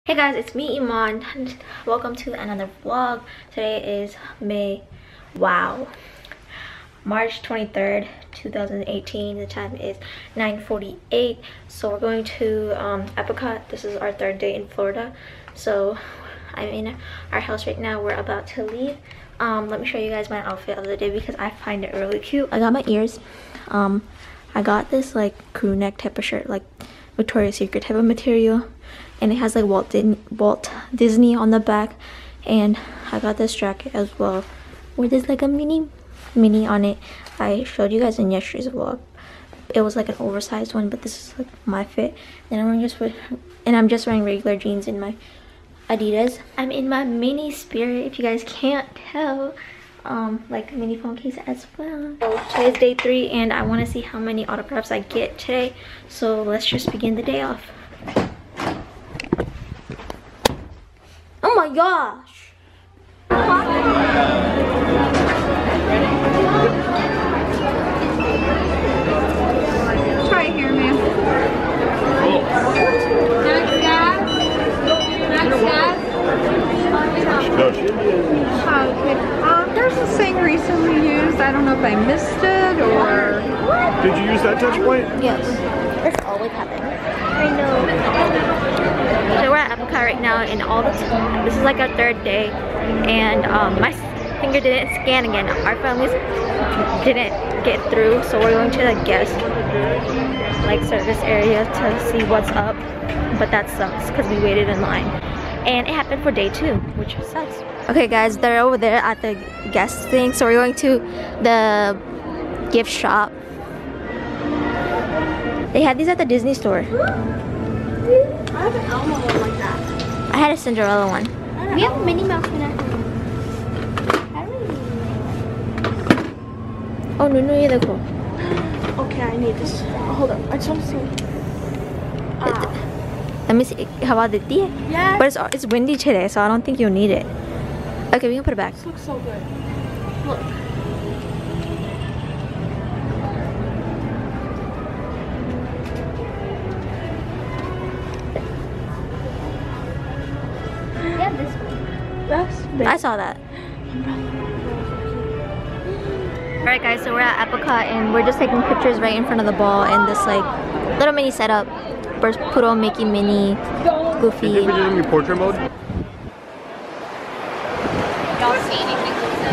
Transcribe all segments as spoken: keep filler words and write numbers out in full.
Hey guys, it's me Iman and welcome to another vlog. Today is May, wow, March twenty-third, two thousand eighteen. The time is nine forty-eight. So we're going to um, Epcot. This is our third day in Florida. So I'm in our house right now. We're about to leave. Um, let me show you guys my outfit of the day because I find it really cute. I got my ears. Um, I got this like crew neck type of shirt, like Victoria's Secret type of material. And it has like Walt, Din Walt Disney on the back, and I got this jacket as well where there's like a mini mini on it. I showed you guys in yesterday's vlog. It was like an oversized one, but this is like my fit. And I'm just with, and I'm just wearing regular jeans in my Adidas. I'm in my mini Spirit, if you guys can't tell, um like a mini phone case as well. So today's day three and I want to see how many autographs I get today, so let's just begin the day off. Oh my gosh! Try it here, ma'am. Next gas. Next gas. Okay. Um, there's a thing recently used. I don't know if I missed it or. Did you use that touch point? Yes. This always happens. I know. So we're at Epcot right now, and all the this is like our third day, and um, my finger didn't scan again. Our families didn't get through, so we're going to the guest like service area to see what's up. But that sucks because we waited in line, and it happened for day two, which sucks. Okay, guys, they're over there at the guest thing, so we're going to the gift shop. They had these at the Disney store. I have an Elmo one like that. I had a Cinderella one. We have a Minnie Mouse one. Oh, no, no, yeah, cool. Okay, I need this. Oh, hold up. I just want to see. Ah. Let me see. How about the tea? Yeah. But it's, it's windy today, so I don't think you'll need it. Okay, we can put it back. This looks so good. Look. Yeah, this one. That's big. I saw that. Alright guys, so we're at Epcot and we're just taking pictures right in front of the ball in this like little mini setup. First Puro, Mickey, Minnie, Goofy. Did you ever do it in your portrait mode? Y'all see anything?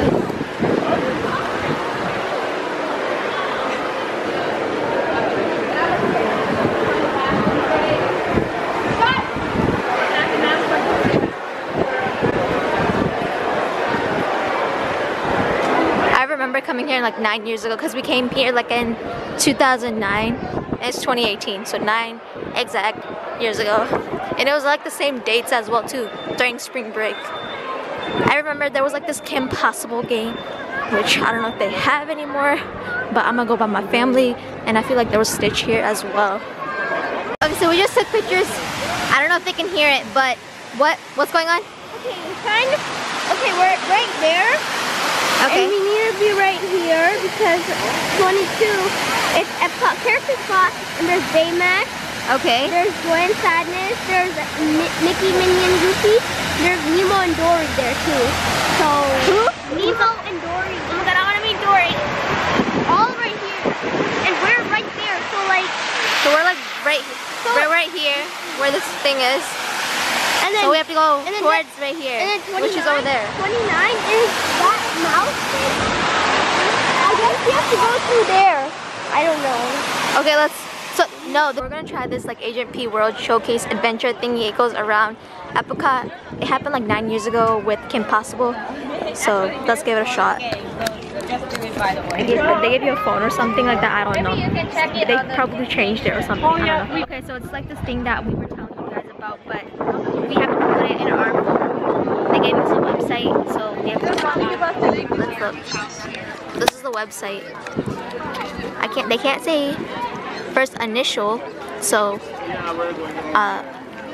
I remember coming here like nine years ago because we came here like in two thousand nine and it's twenty eighteen, so nine exact years ago. And it was like the same dates as well too, during spring break. I remember there was like this Kim Possible game, which I don't know if they have anymore, but I'm gonna go by my family, and I feel like there was Stitch here as well. Okay, so we just took pictures. I don't know if they can hear it, but what what's going on? Okay, we're kind of. Okay, we're right there. Okay. And we need to be right here because twenty-two, it's Epcot Character Spot, and there's Baymax. Okay. There's Joy and Sadness. There's Mi Mickey, Minnie, and Goofy. There's Nemo and Dory there too. So who? Nemo and Dory. Oh my god, I want to meet Dory. All right here, and we're right there. So like. So we're like right, So, we're right here where this thing is. And then So we have to go and then towards that, right here, and then which is over there. twenty-nine is that mouse thing. I guess you have to go through there. I don't know. Okay, let's. So no, we're gonna try this like Agent P World Showcase Adventure thingy. It goes around Epcot. It happened like nine years ago with Kim Possible. So let's give it a shot. They gave, they gave you a phone or something like that. I don't know. They probably changed it or something. I don't know. Okay, so it's like this thing that we were telling you guys about, but we have to put it in our phone. They gave us a website, so we have to. Let's look. This is the website. I can't. They can't say first initial, so uh,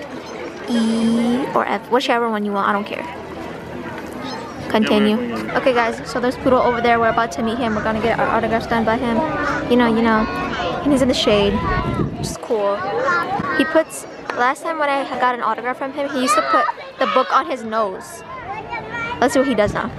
E or F, whichever one you want. I don't care. Continue. Okay guys, so there's Poodle over there. We're about to meet him. We're gonna get our autographs done by him. You know, you know. And he's in the shade, which is cool. He puts last time when I got an autograph from him, he used to put the book on his nose. Let's see what he does now.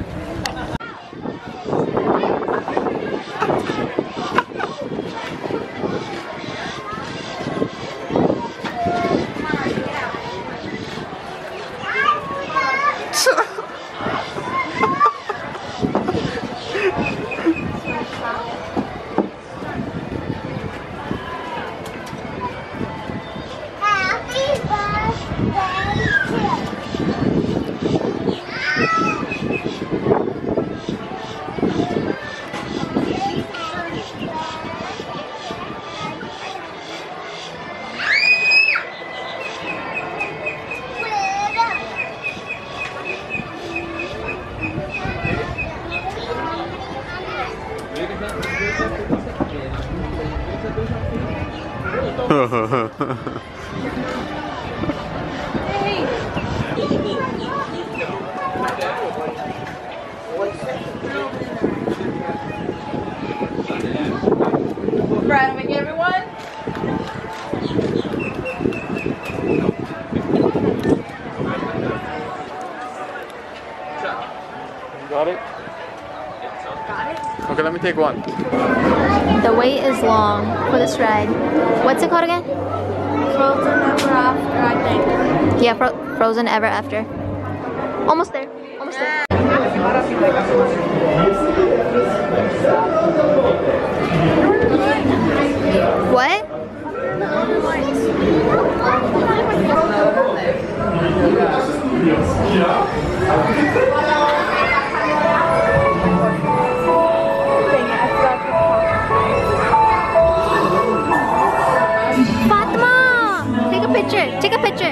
Brad, make everyone. Got it? Got it? Okay, let me take one. The wait is long for this ride. What's it called again? Frozen Ever After, I think. Yeah, Fro Frozen Ever After. Almost there. Almost there. What? Fatma! Take a picture. Take a picture.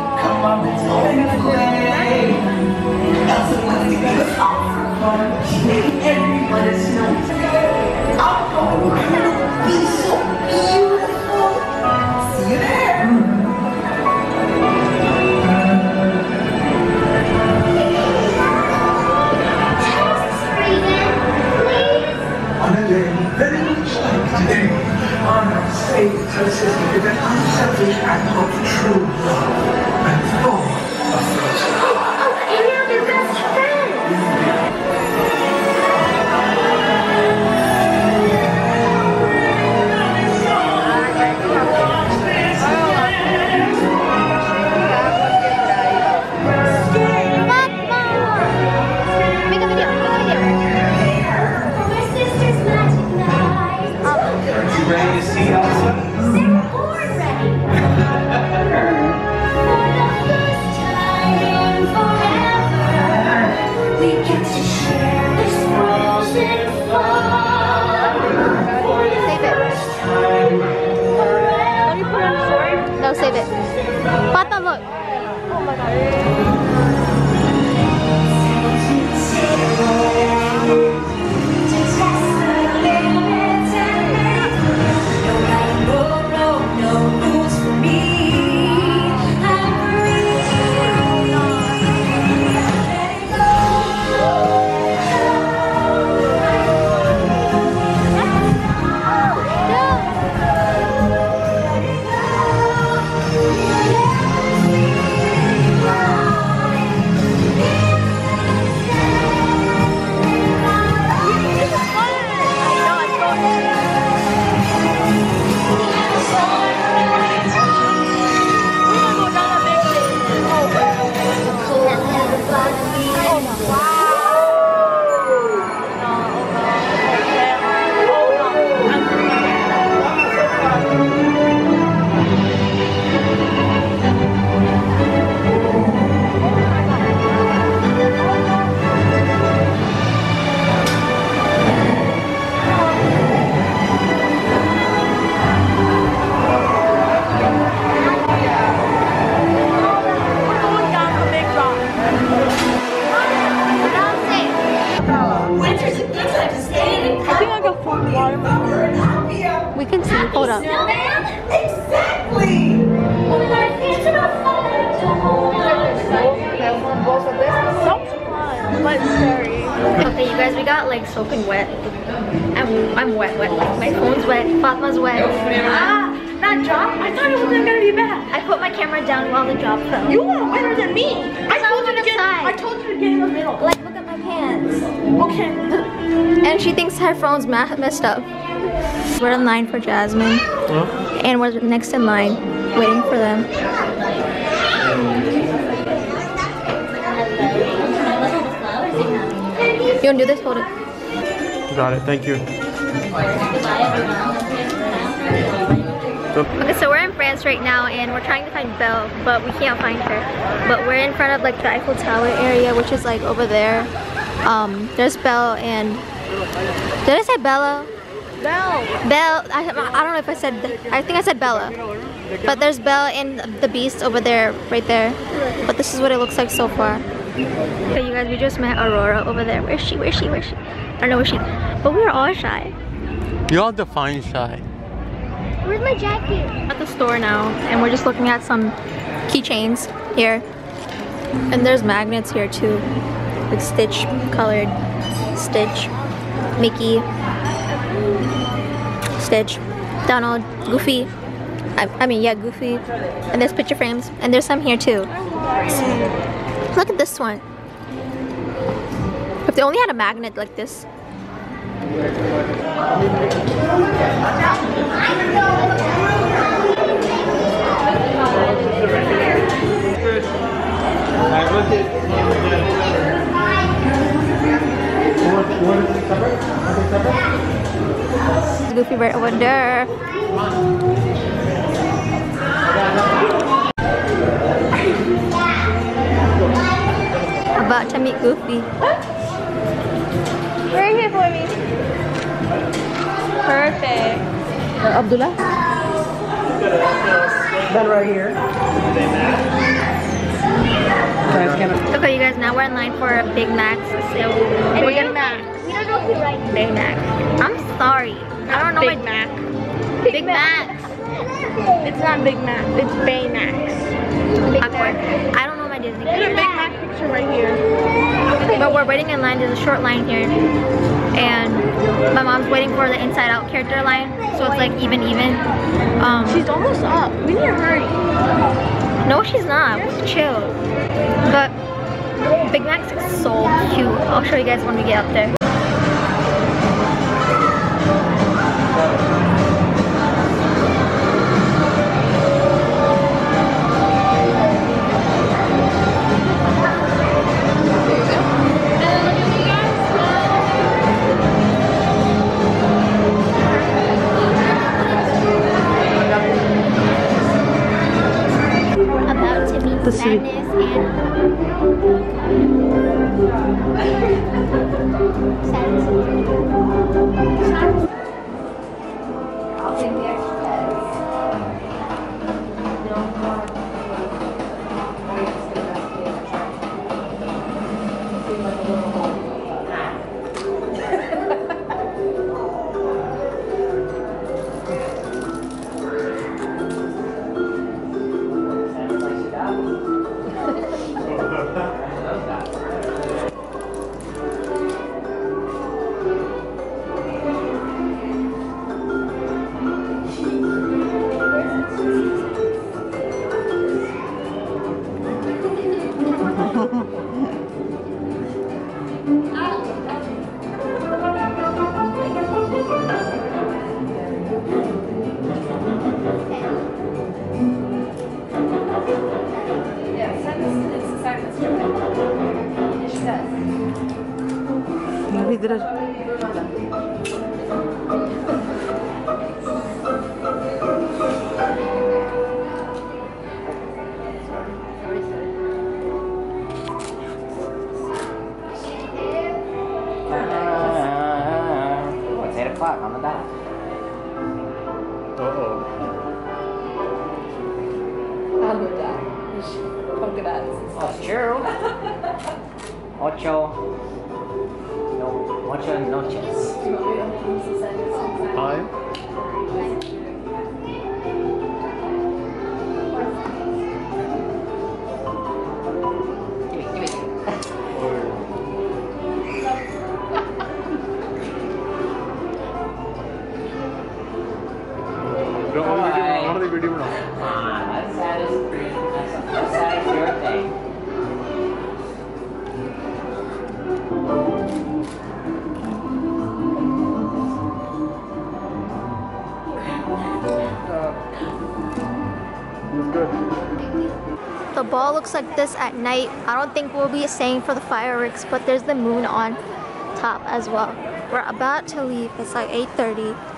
On a day very much like today, on our stage associated an unselfish act of true love and full of frozen. And now they're best friends. Make a video. Make a video. My sister's magic knife. You ready to see Elsa? They're born ready. For the first time in forever, we get to share this frozen fun. For the Save it. first time forever. No, save it. Fatma, look. We can see. Hold up. Exactly. Hold my hands in a fire to hold on. But scary. Okay, you guys, we got like soaking wet. I'm, I'm wet, wet. Like, my phone's wet. Fatma's wet. Ah, that drop? I thought it wasn't gonna be bad. I put my camera down while the drop fell. You are better than me. I I'm told you on to the get. side. I told you to get in the middle. Like, look at my pants. Okay. And she thinks her phone's ma messed up. We're in line for Jasmine. Huh? And we're next in line, waiting for them. You wanna do this? Hold it. Got it. Thank you. Okay, so we're in France right now and we're trying to find Belle, but we can't find her. But we're in front of like the Eiffel Tower area, which is like over there. Um, there's Belle and... Did I say Bella? Belle. Belle, I, I don't know if I said, I think I said Bella. But there's Belle and the Beast over there, right there. But this is what it looks like so far. Okay, you guys, we just met Aurora over there. Where's she? Where's she? Where's she? I don't know where she is. But we're all shy. You all define shy. Where's my jacket? At the store now, and we're just looking at some keychains here. And there's magnets here too. Like Stitch colored. Stitch. Mickey. Stitch. Donald. Goofy. I, I mean, yeah, Goofy. And there's picture frames. And there's some here too. Look at this one. If they only had a magnet like this. Goofy right over there. About to meet Goofy. Right here for me. Perfect. Uh, Abdullah? Then right here. Guys, can I- Okay, you guys, now we're in line for a Big Mac's sale. And Big we're Mac. We don't know if you're right. Big Mac. I'm sorry. I don't know Big my Mac. Big Mac. It's not Big Mac. It's Baymax. Awkward. I don't know my Disney. There's a Big Mac picture right here. But we're waiting in line. There's a short line here. And my mom's waiting for the Inside Out character line. So it's like even, even. Um, She's almost up. We need to hurry. no, she's not. Chill. But Big Mac's is so cute. I'll show you guys when we get up there. About to meet The city. Madness and Maybe there is. Oh, it's eight o'clock on the dot. Uh-oh. Polka dots. Oh, it's true. Ocho. No, ocho noches. Five. Give me, give me. Don't want to give, I don't want to The ball looks like this at night. I don't think we'll be staying for the fireworks, but there's the moon on top as well. We're about to leave. It's like eight thirty.